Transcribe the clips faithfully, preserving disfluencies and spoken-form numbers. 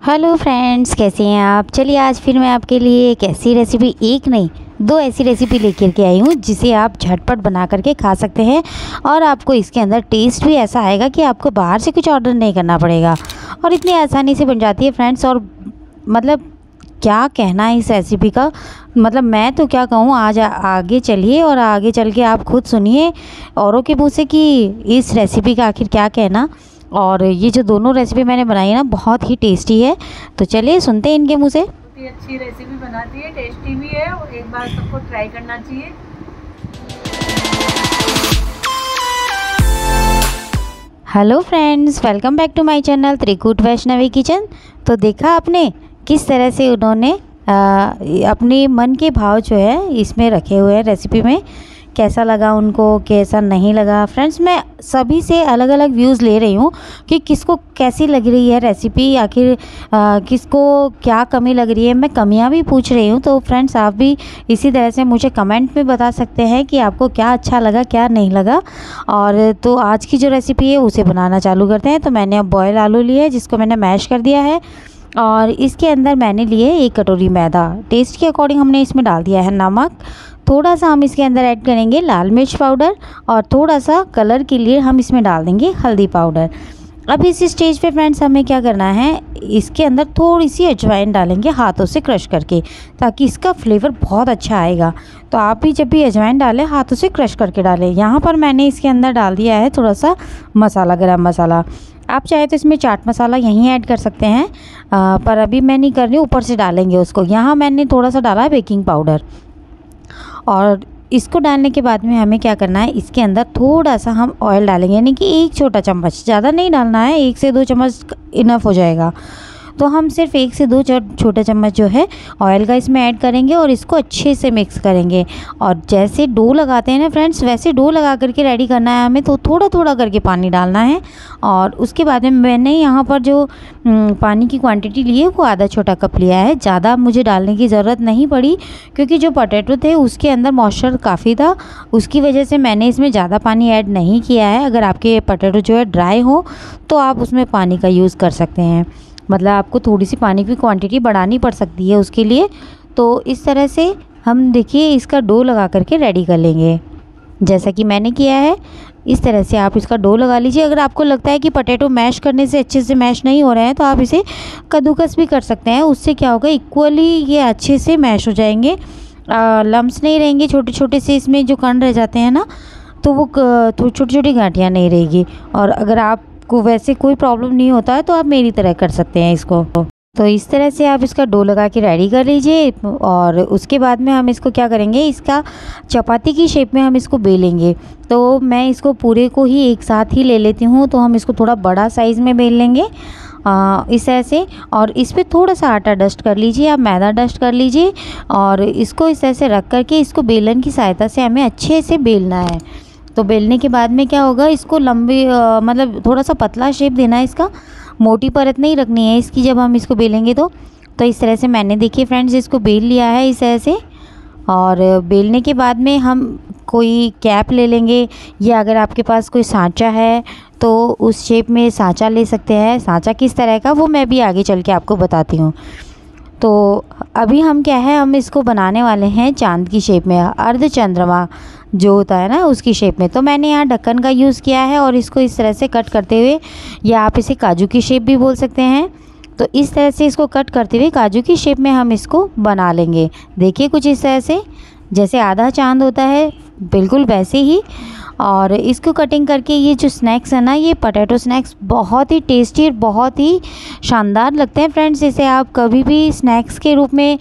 Hello friends, कैसे हैं आप। चलिए आज फिर मैं आपके लिए एक ऐसी रेसिपी, एक नहीं दो ऐसी रेसिपी लेकर के आई हूँ जिसे आप झटपट बना करके खा सकते हैं और आपको इसके अंदर टेस्ट भी ऐसा आएगा कि आपको बाहर से कुछ ऑर्डर नहीं करना पड़ेगा और इतनी आसानी से बन जाती है फ्रेंड्स। और मतलब क्या कहना है इस रेसिपी का, मतलब मैं तो क्या कहूँ। आज आ, आगे चलिए और आगे चल के आप खुद सुनिए औरों के मुँह से कि इस रेसिपी का आखिर क्या कहना। और ये जो दोनों रेसिपी मैंने बनाई है ना, बहुत ही टेस्टी है। तो चलिए सुनते हैं इनके मुँह से। बहुत ही अच्छी रेसिपी बनाती है, टेस्टी भी है और एक बार सबको ट्राई करना चाहिए। Hello friends, welcome back to my channel Trikut Vaishnavi kitchen. तो देखा आपने किस तरह से उन्होंने आ, अपने मन के भाव जो है इसमें रखे हुए हैं रेसिपी में। कैसा लगा उनको, कैसा नहीं लगा। फ्रेंड्स मैं सभी से अलग अलग व्यूज़ ले रही हूँ कि किसको कैसी लग रही है रेसिपी, आखिर किसको क्या कमी लग रही है। मैं कमियाँ भी पूछ रही हूँ। तो फ्रेंड्स आप भी इसी तरह से मुझे कमेंट में बता सकते हैं कि आपको क्या अच्छा लगा, क्या नहीं लगा। और तो आज की जो रेसिपी है उसे बनाना चालू करते हैं। तो मैंने अब बॉयल आलू लिए है जिसको मैंने मैश कर दिया है और इसके अंदर मैंने लिए एक कटोरी मैदा। टेस्ट के अकॉर्डिंग हमने इसमें डाल दिया है नमक। थोड़ा सा हम इसके अंदर ऐड करेंगे लाल मिर्च पाउडर और थोड़ा सा कलर के लिए हम इसमें डाल देंगे हल्दी पाउडर। अब इस स्टेज पे फ्रेंड्स हमें क्या करना है, इसके अंदर थोड़ी सी अजवाइन डालेंगे हाथों से क्रश करके, ताकि इसका फ्लेवर बहुत अच्छा आएगा। तो आप भी जब भी अजवाइन डालें हाथों से क्रश करके डालें। यहाँ पर मैंने इसके अंदर डाल दिया है थोड़ा सा मसाला, गरम मसाला। आप चाहे तो इसमें चाट मसाला यहीं ऐड कर सकते हैं, आ, पर अभी मैं नहीं कर रही हूँ, ऊपर से डालेंगे उसको। यहाँ मैंने थोड़ा सा डाला है बेकिंग पाउडर। और इसको डालने के बाद में हमें क्या करना है, इसके अंदर थोड़ा सा हम ऑयल डालेंगे, यानी कि एक छोटा चम्मच, ज़्यादा नहीं डालना है, एक से दो चम्मच इनफ हो जाएगा। तो हम सिर्फ एक से दो छोटा चम्मच जो है ऑयल का इसमें ऐड करेंगे और इसको अच्छे से मिक्स करेंगे। और जैसे डो लगाते हैं ना फ्रेंड्स, वैसे डो लगा करके रेडी करना है हमें। तो थोड़ा थोड़ा करके पानी डालना है और उसके बाद में मैंने यहाँ पर जो पानी की क्वांटिटी ली है वो आधा छोटा कप लिया है। ज़्यादा मुझे डालने की ज़रूरत नहीं पड़ी क्योंकि जो पोटैटो थे उसके अंदर मॉइस्चर काफ़ी था, उसकी वजह से मैंने इसमें ज़्यादा पानी ऐड नहीं किया है। अगर आपके पोटैटो जो है ड्राई हो तो आप उसमें पानी का यूज़ कर सकते हैं, मतलब आपको थोड़ी सी पानी की क्वांटिटी बढ़ानी पड़ सकती है उसके लिए। तो इस तरह से हम देखिए इसका डो लगा करके रेडी कर लेंगे जैसा कि मैंने किया है। इस तरह से आप इसका डो लगा लीजिए। अगर आपको लगता है कि पोटैटो मैश करने से अच्छे से मैश नहीं हो रहे हैं तो आप इसे कद्दूकस भी कर सकते हैं। उससे क्या होगा, इक्वली ये अच्छे से मैश हो जाएंगे, लम्स नहीं रहेंगे छोटे छोटे से। इसमें जो कण रह जाते हैं ना, तो वो छोटी छोटी गांठियाँ नहीं रहेगी। और अगर आप को वैसे कोई प्रॉब्लम नहीं होता है तो आप मेरी तरह कर सकते हैं इसको। तो इस तरह से आप इसका डो लगा के रेडी कर लीजिए। और उसके बाद में हम इसको क्या करेंगे, इसका चपाती की शेप में हम इसको बेलेंगे। तो मैं इसको पूरे को ही एक साथ ही ले लेती हूँ। तो हम इसको थोड़ा बड़ा साइज़ में बेल लेंगे आ, इस तरह से। और इस पर थोड़ा सा आटा डस्ट कर लीजिए, आप मैदा डस्ट कर लीजिए और इसको इस तरह से रख करके इसको बेलन की सहायता से हमें अच्छे से बेलना है। तो बेलने के बाद में क्या होगा, इसको लंबी मतलब थोड़ा सा पतला शेप देना है इसका, मोटी परत नहीं रखनी है इसकी जब हम इसको बेलेंगे तो। तो इस तरह से मैंने देखिए फ्रेंड्स इसको बेल लिया है इस तरह से। और बेलने के बाद में हम कोई कैप ले लेंगे, या अगर आपके पास कोई सांचा है तो उस शेप में सांचा ले सकते हैं। सांचा किस तरह का वो मैं भी आगे चल के आपको बताती हूँ। तो अभी हम क्या है, हम इसको बनाने वाले हैं चांद की शेप में, अर्ध चंद्रमा जो होता है ना उसकी शेप में। तो मैंने यहाँ ढक्कन का यूज़ किया है और इसको इस तरह से कट करते हुए, या आप इसे काजू की शेप भी बोल सकते हैं। तो इस तरह से इसको कट करते हुए काजू की शेप में हम इसको बना लेंगे। देखिए कुछ इस तरह से, जैसे आधा चांद होता है बिल्कुल वैसे ही। और इसको कटिंग करके ये जो स्नैक्स है ना, ये पोटैटो स्नैक्स बहुत ही टेस्टी और बहुत ही शानदार लगते हैं फ्रेंड्स। इसे आप कभी भी स्नैक्स के रूप में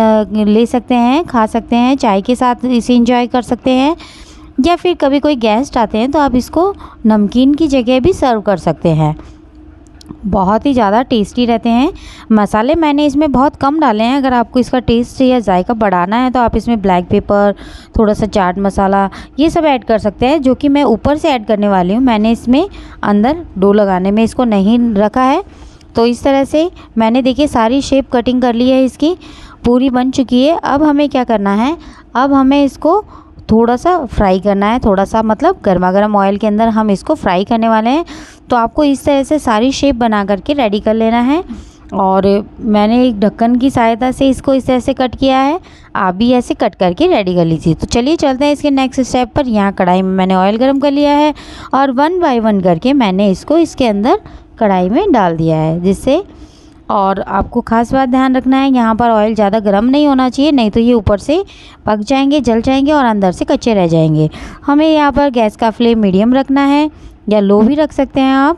ले सकते हैं, खा सकते हैं, चाय के साथ इसे एंजॉय कर सकते हैं, या फिर कभी कोई गेस्ट आते हैं तो आप इसको नमकीन की जगह भी सर्व कर सकते हैं। बहुत ही ज़्यादा टेस्टी रहते हैं। मसाले मैंने इसमें बहुत कम डाले हैं। अगर आपको इसका टेस्ट या जायका बढ़ाना है तो आप इसमें ब्लैक पेपर, थोड़ा सा चाट मसाला, ये सब ऐड कर सकते हैं, जो कि मैं ऊपर से ऐड करने वाली हूँ। मैंने इसमें अंदर डो लगाने में इसको नहीं रखा है। तो इस तरह से मैंने देखिए सारी शेप कटिंग कर ली है, इसकी पूरी बन चुकी है। अब हमें क्या करना है, अब हमें इसको थोड़ा सा फ्राई करना है, थोड़ा सा मतलब गर्मा गर्म ऑयल के अंदर हम इसको फ्राई करने वाले हैं। तो आपको इस तरह से सारी शेप बना करके रेडी कर लेना है। और मैंने एक ढक्कन की सहायता से इसको इस तरह से कट किया है। आप भी ऐसे कट करके रेडी कर लीजिए। तो चलिए चलते हैं इसके नेक्स्ट स्टेप पर। यहाँ कढ़ाई में मैंने ऑयल गरम कर लिया है और वन बाय वन करके मैंने इसको इसके अंदर कढ़ाई में डाल दिया है, जिससे और आपको खास बात ध्यान रखना है, यहाँ पर ऑयल ज़्यादा गर्म नहीं होना चाहिए, नहीं तो ये ऊपर से पक जाएंगे, जल जाएंगे और अंदर से कच्चे रह जाएंगे। हमें यहाँ पर गैस का फ्लेम मीडियम रखना है या लो भी रख सकते हैं आप।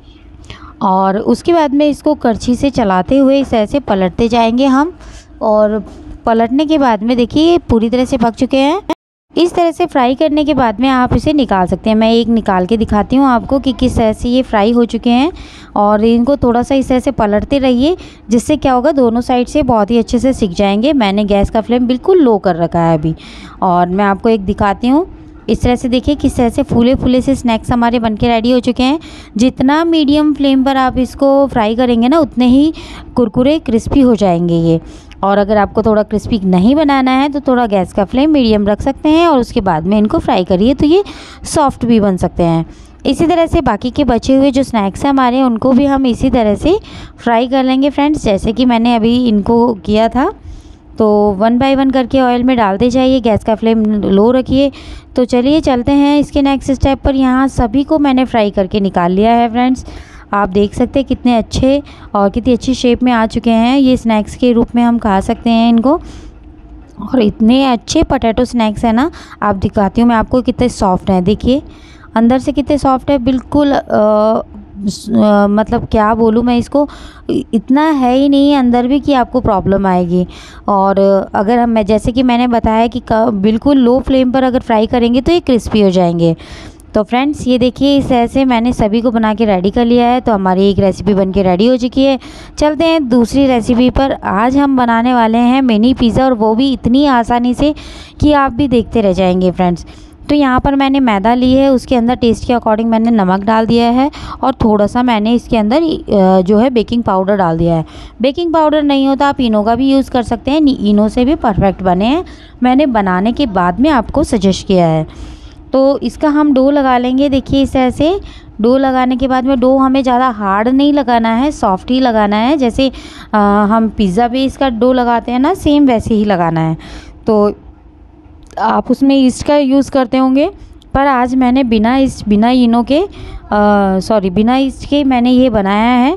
और उसके बाद में इसको करछी से चलाते हुए इस तरह से पलटते जाएंगे हम। और पलटने के बाद में देखिए ये पूरी तरह से पक चुके हैं। इस तरह से फ्राई करने के बाद में आप इसे निकाल सकते हैं। मैं एक निकाल के दिखाती हूँ आपको कि किस तरह से ये फ्राई हो चुके हैं। और इनको थोड़ा सा इस तरह से पलटते रहिए, जिससे क्या होगा दोनों साइड से बहुत ही अच्छे से सिक जाएंगे। मैंने गैस का फ्लेम बिल्कुल लो कर रखा है अभी। और मैं आपको एक दिखाती हूँ, इस तरह से देखिए किस तरह से फूले फूले से स्नैक्स हमारे बनके रेडी हो चुके हैं। जितना मीडियम फ्लेम पर आप इसको फ्राई करेंगे ना, उतने ही कुरकुरे क्रिस्पी हो जाएंगे ये। और अगर आपको थोड़ा क्रिस्पी नहीं बनाना है तो थोड़ा गैस का फ्लेम मीडियम रख सकते हैं और उसके बाद में इनको फ्राई करिए, तो ये सॉफ्ट भी बन सकते हैं। इसी तरह से बाकी के बचे हुए जो स्नैक्स हैं हमारे, उनको भी हम इसी तरह से फ्राई कर लेंगे फ्रेंड्स, जैसे कि मैंने अभी इनको किया था। तो वन बाय वन करके ऑयल में डालते जाइए, गैस का फ्लेम लो रखिए। तो चलिए चलते हैं इसके नेक्स्ट स्टेप पर। यहाँ सभी को मैंने फ्राई करके निकाल लिया है फ्रेंड्स। आप देख सकते हैं कितने अच्छे और कितनी अच्छी शेप में आ चुके हैं। ये स्नैक्स के रूप में हम खा सकते हैं इनको। और इतने अच्छे पोटैटो स्नैक्स हैं ना, आप दिखाती हूँ मैं आपको कितने सॉफ्ट हैं। देखिए अंदर से कितने सॉफ्ट है, बिल्कुल आ, आ, मतलब क्या बोलूँ मैं इसको, इतना है ही नहीं अंदर भी कि आपको प्रॉब्लम आएगी। और अगर हम मैं जैसे कि मैंने बताया कि बिल्कुल लो फ्लेम पर अगर फ्राई करेंगे तो ये क्रिस्पी हो जाएंगे। तो फ्रेंड्स ये देखिए इस तरह से मैंने सभी को बना के रेडी कर लिया है। तो हमारी एक रेसिपी बन के रेडी हो चुकी है। चलते हैं दूसरी रेसिपी पर। आज हम बनाने वाले हैं मिनी पिज़्ज़ा, और वो भी इतनी आसानी से कि आप भी देखते रह जाएंगे फ्रेंड्स। तो यहाँ पर मैंने मैदा ली है, उसके अंदर टेस्ट के अकॉर्डिंग मैंने नमक डाल दिया है और थोड़ा सा मैंने इसके अंदर जो है बेकिंग पाउडर डाल दिया है। बेकिंग पाउडर नहीं होता आप इनो का भी यूज़ कर सकते हैं, इनो से भी परफेक्ट बने हैं। मैंने बनाने के बाद में आपको सजेस्ट किया है। तो इसका हम डो लगा लेंगे। देखिए इस तरह से डो लगाने के बाद में, डो हमें ज़्यादा हार्ड नहीं लगाना है, सॉफ्ट ही लगाना है। जैसे आ, हम पिज़्ज़ा बेस का डो लगाते हैं ना, सेम वैसे ही लगाना है। तो आप उसमें ईस्ट का यूज़ करते होंगे, पर आज मैंने बिना ईस्ट बिना इनो के सॉरी बिना ईस्ट के मैंने ये बनाया है।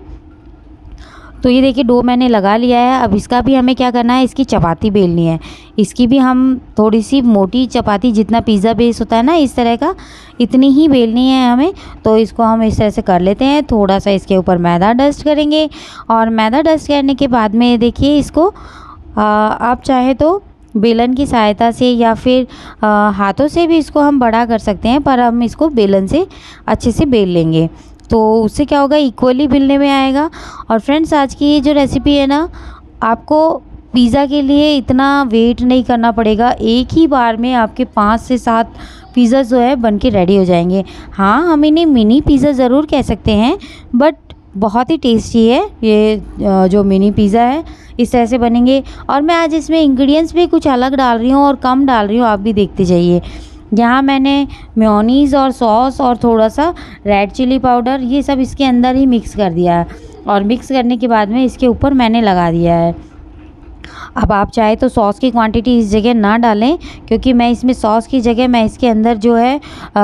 तो ये देखिए डो मैंने लगा लिया है। अब इसका भी हमें क्या करना है, इसकी चपाती बेलनी है। इसकी भी हम थोड़ी सी मोटी चपाती, जितना पिज़्ज़ा बेस होता है ना इस तरह का, इतनी ही बेलनी है हमें। तो इसको हम इस तरह से कर लेते हैं। थोड़ा सा इसके ऊपर मैदा डस्ट करेंगे और मैदा डस्ट करने के बाद में देखिए इसको आ, आप चाहे तो बेलन की सहायता से या फिर आ, हाथों से भी इसको हम बड़ा कर सकते हैं, पर हम इसको बेलन से अच्छे से बेल लेंगे। तो उससे क्या होगा, इक्वली बेलने में आएगा। और फ्रेंड्स आज की ये जो रेसिपी है ना, आपको पिज़्ज़ा के लिए इतना वेट नहीं करना पड़ेगा। एक ही बार में आपके पाँच से सात पिज़्ज़ा जो है बन के रेडी हो जाएंगे। हाँ, हम इन्हें मिनी पिज़्ज़ा ज़रूर कह सकते हैं, बट बहुत ही टेस्टी है ये जो मिनी पिज़्ज़ा है। इस तरह से बनेंगे। और मैं आज इसमें इंग्रेडिएंट्स भी कुछ अलग डाल रही हूँ और कम डाल रही हूँ, आप भी देखते जाइए। यहाँ मैंने मेयोनीज़ और सॉस और थोड़ा सा रेड चिली पाउडर, ये सब इसके अंदर ही मिक्स कर दिया है। और मिक्स करने के बाद में इसके ऊपर मैंने लगा दिया है। अब आप चाहे तो सॉस की क्वांटिटी इस जगह ना डालें, क्योंकि मैं इसमें सॉस की जगह मैं इसके अंदर जो है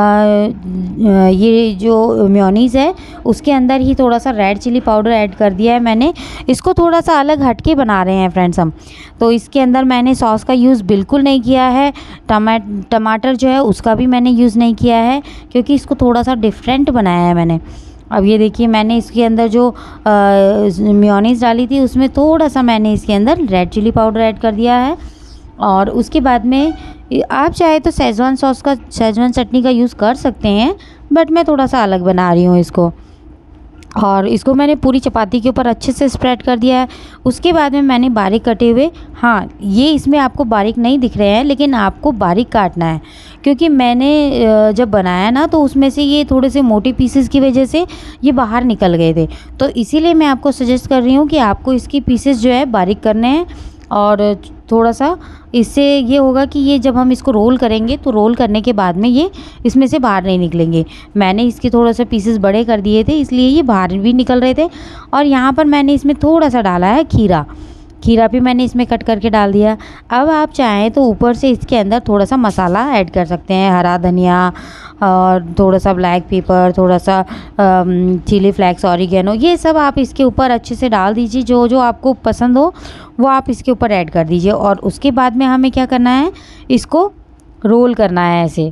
आ, ये जो मेयोनीज़ है उसके अंदर ही थोड़ा सा रेड चिली पाउडर ऐड कर दिया है मैंने। इसको थोड़ा सा अलग हटके बना रहे हैं फ्रेंड्स हम। तो इसके अंदर मैंने सॉस का यूज़ बिल्कुल नहीं किया है। टमा टमाटर जो है उसका भी मैंने यूज़ नहीं किया है, क्योंकि इसको थोड़ा सा डिफरेंट बनाया है मैंने। अब ये देखिए मैंने इसके अंदर जो मेयोनीज़ डाली थी उसमें थोड़ा सा मैंने इसके अंदर रेड चिली पाउडर ऐड कर दिया है। और उसके बाद में आप चाहे तो शेज़वान सॉस का शेज़वान चटनी का यूज़ कर सकते हैं, बट मैं थोड़ा सा अलग बना रही हूँ इसको। और इसको मैंने पूरी चपाती के ऊपर अच्छे से स्प्रेड कर दिया है। उसके बाद में मैंने बारीक कटे हुए, हाँ ये इसमें आपको बारीक नहीं दिख रहे हैं, लेकिन आपको बारीक काटना है, क्योंकि मैंने जब बनाया ना तो उसमें से ये थोड़े से मोटे पीसेस की वजह से ये बाहर निकल गए थे। तो इसीलिए मैं आपको सजेस्ट कर रही हूँ कि आपको इसकी पीसेस जो है बारीक करने हैं और थोड़ा सा इससे ये होगा कि ये जब हम इसको रोल करेंगे तो रोल करने के बाद में ये इसमें से बाहर नहीं निकलेंगे। मैंने इसके थोड़ा सा पीसेस बड़े कर दिए थे, इसलिए ये बाहर भी निकल रहे थे। और यहाँ पर मैंने इसमें थोड़ा सा डाला है खीरा, खीरा भी मैंने इसमें कट करके डाल दिया। अब आप चाहें तो ऊपर से इसके अंदर थोड़ा सा मसाला ऐड कर सकते हैं, हरा धनिया और थोड़ा सा ब्लैक पेपर, थोड़ा सा चिली फ्लेक्स, ऑरिगेनो, ये सब आप इसके ऊपर अच्छे से डाल दीजिए। जो जो आपको पसंद हो वो आप इसके ऊपर ऐड कर दीजिए। और उसके बाद में हमें क्या करना है, इसको रोल करना है ऐसे।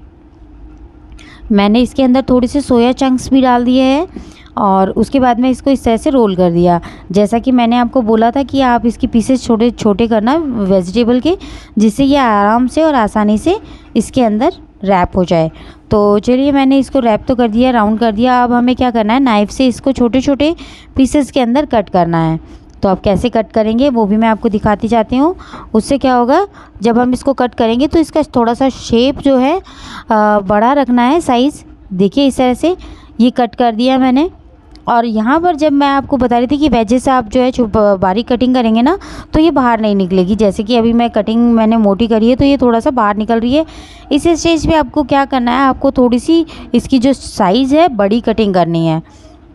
मैंने इसके अंदर थोड़ी सी सोया चंक्स भी डाल दिए हैं और उसके बाद में इसको इस तरह से रोल कर दिया। जैसा कि मैंने आपको बोला था कि आप इसके पीसेस छोटे छोटे करना वेजिटेबल के, जिससे ये आराम से और आसानी से इसके अंदर रैप हो जाए। तो चलिए मैंने इसको रैप तो कर दिया, राउंड कर दिया। अब हमें क्या करना है, नाइफ़ से इसको छोटे छोटे पीसेस के अंदर कट करना है। तो अब कैसे कट करेंगे वो भी मैं आपको दिखाती जाती हूँ। उससे क्या होगा, जब हम इसको कट करेंगे तो इसका थोड़ा सा शेप जो है बड़ा रखना है, साइज़। देखिए इस तरह से ये कट कर दिया मैंने। और यहाँ पर जब मैं आपको बता रही थी कि वेजेस से आप जो है बारीक कटिंग करेंगे ना तो ये बाहर नहीं निकलेगी। जैसे कि अभी मैं कटिंग मैंने मोटी करी है तो ये थोड़ा सा बाहर निकल रही है। इस स्टेज पे आपको क्या करना है, आपको थोड़ी सी इसकी जो साइज़ है बड़ी कटिंग करनी है।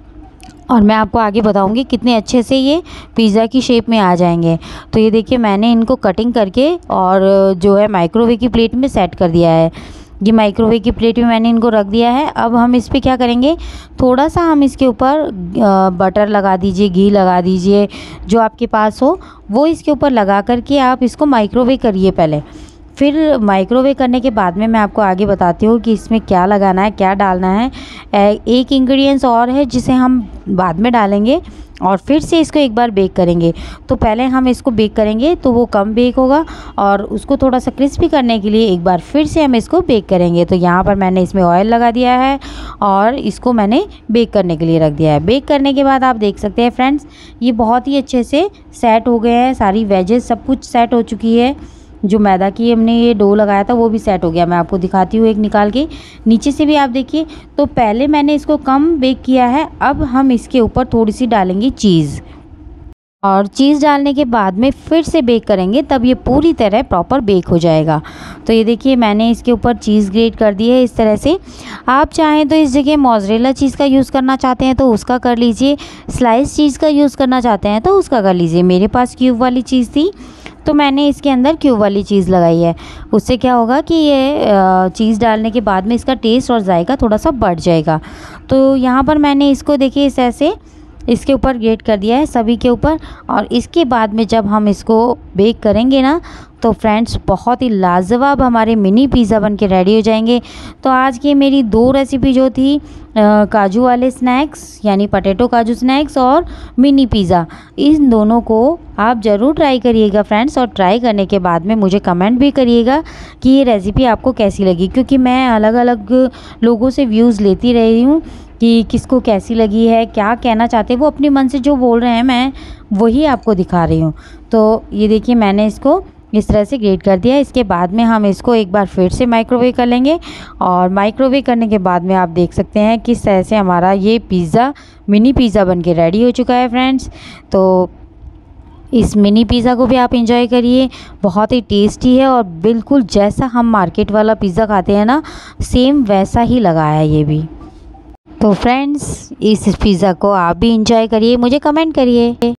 और मैं आपको आगे बताऊंगी कितने अच्छे से ये पिज़्ज़ा की शेप में आ जाएंगे। तो ये देखिए मैंने इनको कटिंग करके और जो है माइक्रोवेव की प्लेट में सेट कर दिया है। ये माइक्रोवेव की प्लेट में मैंने इनको रख दिया है। अब हम इस पे क्या करेंगे, थोड़ा सा हम इसके ऊपर बटर लगा दीजिए, घी लगा दीजिए, जो आपके पास हो वो इसके ऊपर लगा करके आप इसको माइक्रोवेव करिए पहले। फिर माइक्रोवेव करने के बाद में मैं आपको आगे बताती हूँ कि इसमें क्या लगाना है, क्या डालना है। एक इंग्रेडिएंट्स और है जिसे हम बाद में डालेंगे और फिर से इसको एक बार बेक करेंगे। तो पहले हम इसको बेक करेंगे तो वो कम बेक होगा और उसको थोड़ा सा क्रिस्पी करने के लिए एक बार फिर से हम इसको बेक करेंगे। तो यहाँ पर मैंने इसमें ऑयल लगा दिया है और इसको मैंने बेक करने के लिए रख दिया है। बेक करने के बाद आप देख सकते हैं फ्रेंड्स, ये बहुत ही अच्छे से सेट हो गए हैं, सारी वेजेस सब कुछ सेट हो चुकी है। जो मैदा की हमने ये डो लगाया था वो भी सेट हो गया। मैं आपको दिखाती हूँ एक निकाल के, नीचे से भी आप देखिए। तो पहले मैंने इसको कम बेक किया है, अब हम इसके ऊपर थोड़ी सी डालेंगे चीज़ और चीज़ डालने के बाद में फिर से बेक करेंगे, तब ये पूरी तरह प्रॉपर बेक हो जाएगा। तो ये देखिए मैंने इसके ऊपर चीज़ ग्रेट कर दी है इस तरह से। आप चाहें तो इस जगह मोज़रेला चीज़ का यूज़ करना चाहते हैं तो उसका कर लीजिए, स्लाइस चीज़ का यूज़ करना चाहते हैं तो उसका कर लीजिए। मेरे पास क्यूब वाली चीज़ थी तो मैंने इसके अंदर क्यूब वाली चीज़ लगाई है। उससे क्या होगा कि ये चीज़ डालने के बाद में इसका टेस्ट और जायका थोड़ा सा बढ़ जाएगा। तो यहाँ पर मैंने इसको देखिए इस ऐसे इसके ऊपर ग्रेट कर दिया है सभी के ऊपर। और इसके बाद में जब हम इसको बेक करेंगे ना तो फ्रेंड्स बहुत ही लाजवाब हमारे मिनी पिज़्ज़ा बन के रेडी हो जाएंगे। तो आज की मेरी दो रेसिपी जो थी आ, काजू वाले स्नैक्स यानी पटेटो काजू स्नैक्स और मिनी पिज़्ज़ा, इन दोनों को आप ज़रूर ट्राई करिएगा फ्रेंड्स। और ट्राई करने के बाद में मुझे कमेंट भी करिएगा कि ये रेसिपी आपको कैसी लगी, क्योंकि मैं अलग अलग लोगों से व्यूज़ लेती रही हूँ कि किसको कैसी लगी है, क्या कहना चाहते हैं। वो अपने मन से जो बोल रहे हैं मैं वही आपको दिखा रही हूँ। तो ये देखिए मैंने इसको इस तरह से ग्रेट कर दिया। इसके बाद में हम इसको एक बार फिर से माइक्रोवेव कर लेंगे और माइक्रोवेव करने के बाद में आप देख सकते हैं किस तरह से हमारा ये पिज़्ज़ा मिनी पिज़्ज़ा बन के रेडी हो चुका है फ्रेंड्स। तो इस मिनी पिज़्ज़ा को भी आप एंजॉय करिए, बहुत ही टेस्टी है और बिल्कुल जैसा हम मार्केट वाला पिज़्ज़ा खाते हैं ना सेम वैसा ही लगा है ये भी। तो फ्रेंड्स इस पिज़्ज़ा को आप भी एंजॉय करिए, मुझे कमेंट करिए।